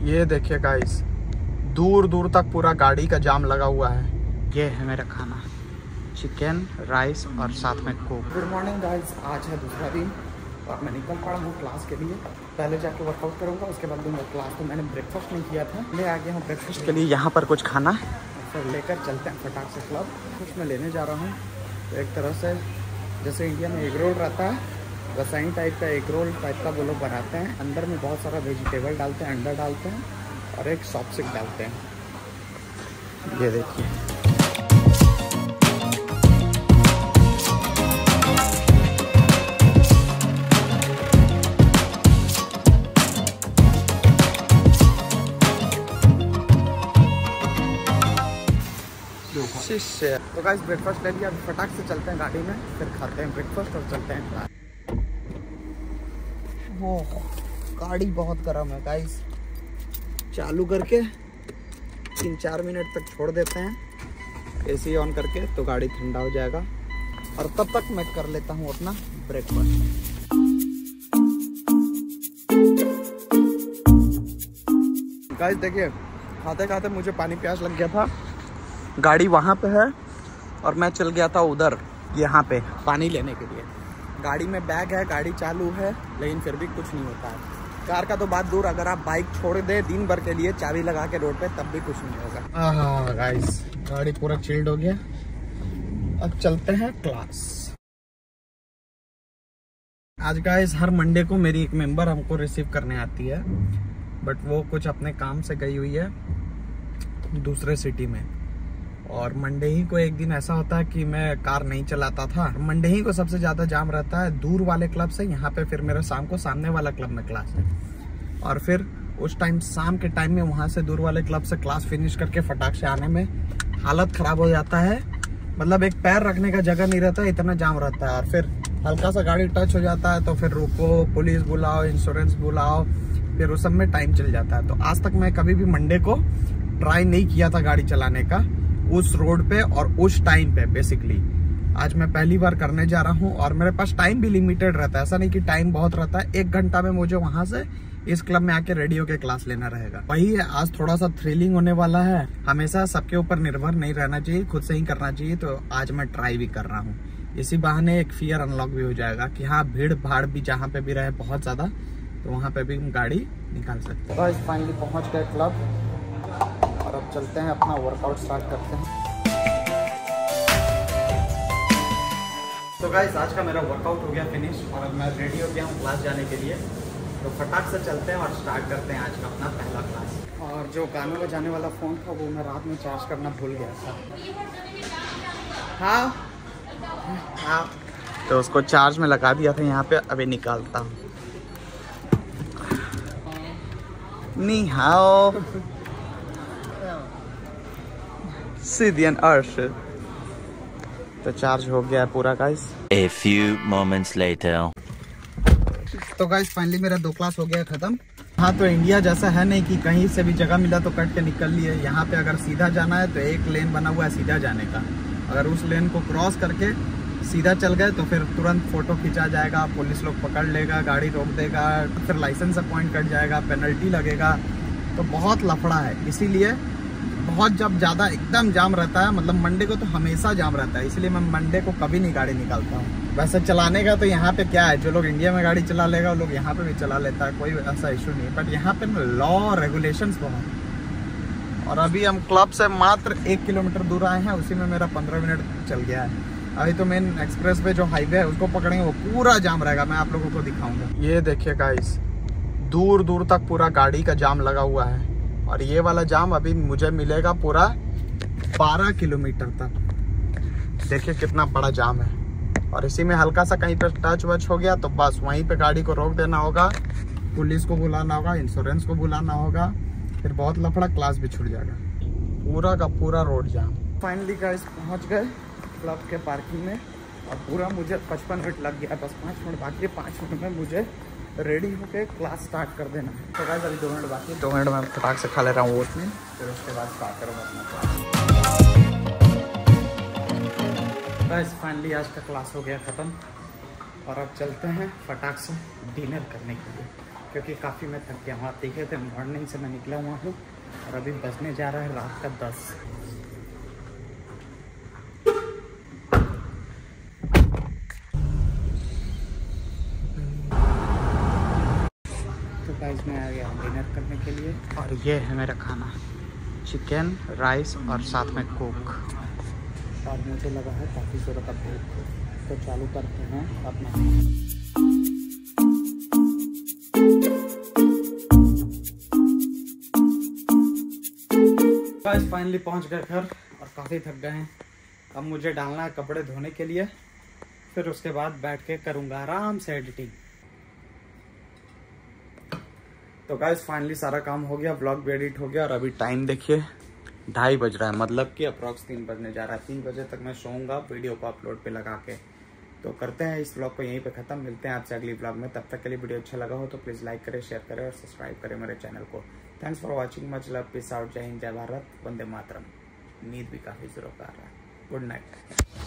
ये देखिए गाइस, दूर दूर तक पूरा गाड़ी का जाम लगा हुआ है। ये है मेरा खाना, चिकन राइस और साथ में कोक। गुड मॉर्निंग गाइस, आज है दूसरा दिन और मैं निकल पड़ा हूँ क्लास के लिए। पहले जाके वर्कआउट करूँगा, उसके बाद दूँगा क्लास। तो मैंने ब्रेकफास्ट नहीं किया था, मैं आ गया हूँ ब्रेकफास्ट के लिए। यहाँ पर कुछ खाना फिर लेकर चलते हैं फटाक से क्लब। कुछ मैं लेने जा रहा हूँ। तो एक तरह से जैसे इंडिया में एग रोल रहता है, रसायन टाइप का एग रोल टाइप का वो लोग बनाते हैं। अंदर में बहुत सारा वेजिटेबल डालते हैं, अंडा डालते हैं और एक सॉप्सिक डालते हैं। ये देखिए, तो गाइस ब्रेकफास्ट ले लिया। फटाक से चलते हैं गाड़ी में, फिर खाते हैं ब्रेकफास्ट और चलते हैं क्लास। वो गाड़ी बहुत गर्म है गाइस, चालू करके 3-4 मिनट तक छोड़ देते हैं एसी ऑन करके, तो गाड़ी ठंडा हो जाएगा। और तब तक मैं कर लेता हूँ अपना ब्रेकफास्ट। गाइस देखिए, खाते खाते मुझे पानी प्यास लग गया था। गाड़ी वहाँ पे है और मैं चल गया था उधर यहाँ पे पानी लेने के लिए। गाड़ी में बैग है, गाड़ी चालू है, लेकिन फिर भी कुछ नहीं होता है। कार का तो बात दूर, अगर आप बाइक छोड़ दे दिन भर के लिए चाबी लगा के रोड पे, तब भी कुछ नहीं होगा। हाँ गाइस, गाड़ी पूरा चिल्ड हो गया। अब चलते हैं क्लास। आज गाइस हर मंडे को मेरी एक मेंबर हमको रिसीव करने आती है, बट वो कुछ अपने काम से गई हुई है दूसरे सिटी में। और मंडे ही को एक दिन ऐसा होता है कि मैं कार नहीं चलाता था। मंडे ही को सबसे ज्यादा जाम रहता है दूर वाले क्लब से यहाँ पे। फिर मेरा शाम को सामने वाला क्लब में क्लास है, और फिर उस टाइम शाम के टाइम में वहाँ से दूर वाले क्लब से क्लास फिनिश करके फटाक से आने में हालत खराब हो जाता है। मतलब एक पैर रखने का जगह नहीं रहता, इतना जाम रहता है। और फिर हल्का सा गाड़ी टच हो जाता है तो फिर रुको, पुलिस बुलाओ, इंश्योरेंस बुलाओ, फिर उस सब में टाइम चल जाता है। तो आज तक मैं कभी भी मंडे को ट्राई नहीं किया था गाड़ी चलाने का उस रोड पे और उस टाइम पे। बेसिकली आज मैं पहली बार करने जा रहा हूँ और मेरे पास टाइम भी लिमिटेड रहता है। ऐसा नहीं कि टाइम बहुत रहता है, 1 घंटा में मुझे वहां से इस क्लब में आके रेडियो के क्लास लेना रहेगा। वही है, आज थोड़ा सा थ्रिलिंग होने वाला है। हमेशा सबके ऊपर निर्भर नहीं रहना चाहिए, खुद से ही करना चाहिए। तो आज मैं ट्राई भी कर रहा हूँ। इसी बहाने एक फियर अनलॉक भी हो जाएगा कि हाँ, भीड़ भाड़ भी जहाँ पे भी रहे बहुत ज्यादा, तो वहाँ पे भी गाड़ी निकाल सकते हैं। तो फाइनली पहुँच गए क्लब और अब चलते हैं अपना वर्कआउट स्टार्ट करते हैं। तो गाइस आज का मेरा वर्कआउट हो गया फिनिश और अब मैं रेडी हो गया हूँ क्लास जाने के लिए। तो फटाक से चलते हैं और स्टार्ट करते हैं आज का अपना पहला क्लास। और जो गाने बजाने वाला फ़ोन था वो मैं रात में चार्ज करना भूल गया था। हाँ हाँ, तो उसको चार्ज में लगा दिया था यहाँ पे। अभी निकालता हूँ। नी हाओ सीधियन अर्श। तो चार्ज हो गया है पूरा guys. A few moments later. तो गाइस फाइनली मेरा 2 क्लास हो गया खत्म। हाँ, तो इंडिया जैसा है नहीं कि कहीं से भी जगह मिला तो कट के निकल लिए। यहाँ पे अगर सीधा जाना है तो एक लेन बना हुआ है सीधा जाने का। अगर उस लेन को क्रॉस करके सीधा चल गए तो फिर तुरंत फोटो खिंचा जाएगा, पुलिस लोग पकड़ लेगा, गाड़ी रोक देगा, फिर लाइसेंस पॉइंट कट जाएगा, पेनल्टी लगेगा। तो बहुत लफड़ा है। इसीलिए बहुत जब ज़्यादा एकदम जाम रहता है, मतलब मंडे को तो हमेशा जाम रहता है, इसलिए मैं मंडे को कभी नहीं गाड़ी निकालता हूँ। वैसे चलाने का तो यहाँ पे क्या है, जो लोग इंडिया में गाड़ी चला लेगा वो लोग यहाँ पे भी चला लेता है, कोई ऐसा इशू नहीं है। बट यहाँ पे लॉ रेगुलेशंस बहुत। और अभी हम क्लब से मात्र 1 किलोमीटर दूर आए हैं, उसी में मेरा 15 मिनट चल गया है। अभी तो मेन एक्सप्रेस पे जो हाईवे है उसको पकड़ेंगे, वो पूरा जाम रहेगा। मैं आप लोगों को दिखाऊंगा। ये देखिए गाइस, दूर दूर तक पूरा गाड़ी का जाम लगा हुआ है। और ये वाला जाम अभी मुझे मिलेगा पूरा 12 किलोमीटर तक। देखिए कितना बड़ा जाम है। और इसी में हल्का सा कहीं पे टच वच हो गया तो बस वहीं पे गाड़ी को रोक देना होगा, पुलिस को बुलाना होगा, इंश्योरेंस को बुलाना होगा, फिर बहुत लफड़ा, क्लास भी छूट जाएगा। पूरा का पूरा रोड जाम। फाइनली गाइस पहुंच गए क्लब के पार्किंग में और पूरा मुझे 55 मिनट लग गया। बस 5 मिनट बाकी है। 5 मिनट में मुझे रेडी होके क्लास स्टार्ट कर देना। तो गाइस अभी 2 मिनट बाकी है। 2 मिनट में फटाक से खा ले रहा हूँ ओट्स में, फिर उसके बाद स्टार्ट करूँगा अपना क्लास। गाइस फाइनली आज का क्लास हो गया ख़त्म और अब चलते हैं फटाक से डिनर करने के लिए, क्योंकि काफ़ी मैं थक गया हूँ। आप देखे थे मॉर्निंग से मैं निकला हुआ हूँ और अभी बजने जा रहा है रात का 10। तो गाइस मैं आ गया डिनर करने के लिए और ये है मेरा खाना, चिकन, राइस और साथ में कोक। और मुझे लगा है काफ़ी जोरों का भूख, तो चालू करते हैं अपना। गाइस फाइनली पहुंच गए घर और काफ़ी थक गए हैं। अब मुझे डालना है कपड़े धोने के लिए, फिर उसके बाद बैठ के करूँगा आराम से एडिटिंग। तो गाइस फाइनली सारा काम हो गया, व्लॉग भी एडिट हो गया और अभी टाइम देखिए 2:30 बज रहा है, मतलब कि अप्रॉक्स 3 बजने जा रहा है। 3 बजे तक मैं सोऊंगा वीडियो को अपलोड पे लगा के। तो करते हैं इस व्लॉग को यहीं पे खत्म, मिलते हैं आपसे अगली व्लॉग में। तब तक के लिए वीडियो अच्छा लगा हो तो प्लीज़ लाइक करें, शेयर करें और सब्सक्राइब करें मेरे चैनल को। Thanks for watching, much love, peace out, जय हिंद, जय भारत, वंदे मातरम। नींद भी काफ़ी जोरों का आ रहा है। Good night.